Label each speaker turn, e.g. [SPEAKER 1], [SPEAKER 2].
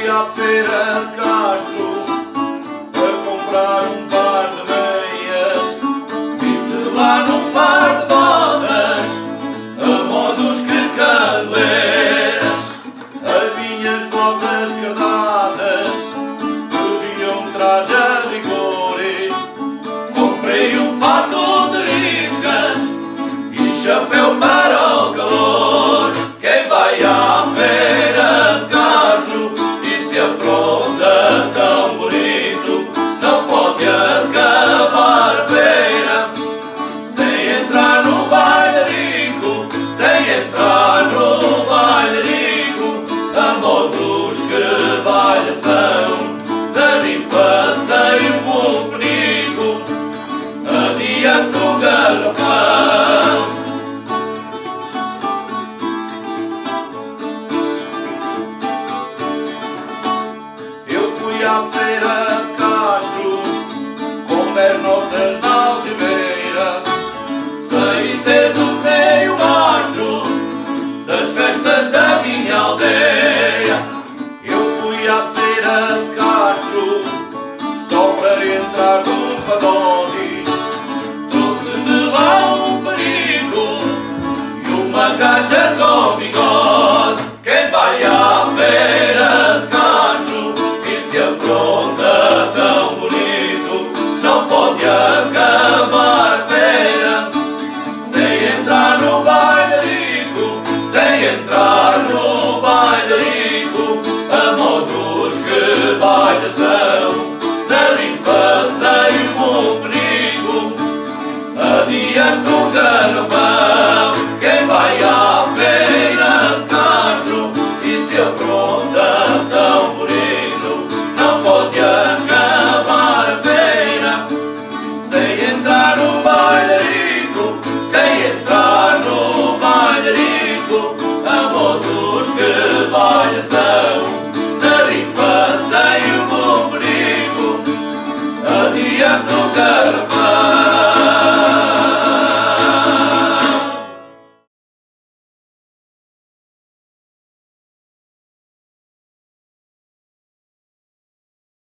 [SPEAKER 1] à feira de Castro a comprar um par de meias. Vi-te lá num par de botas, a modos que caneleiras. As minhas botas cardadas pediam traje a rigor. Comprei um fato de riscas e chapéu para o calor. Quem vai à feira de Castro e se apronta tão bonito não pode acabar a feira sem entrar no bailarico, sem entrar no bailarico. A modos que bailhação, da rifa sem um bom penico, adiante o garrafão. À feira de Castro com 10 notas na algibeira, sem teso meio mastro das festas da minha aldeia. Eu fui à feira de Castro só para entrar no pagode. Trouxe-me lá um perigo e uma gaja com bigode. Quem vai à feira de Castro se apronta tão bonito não pode acabar a feira sem entrar no bailarico, sem entrar no bailarico. A modos que bailhação, na rifa sem um bom perigo, adiante o garrafão. Quem vai à feira de Castro e se apronta tão bonito não pode acabar a feira sem entrar no bailarico, sem entrar no bailarico. A modos que bailhação, na rifa sem um bom perigo, adiante o garrafão.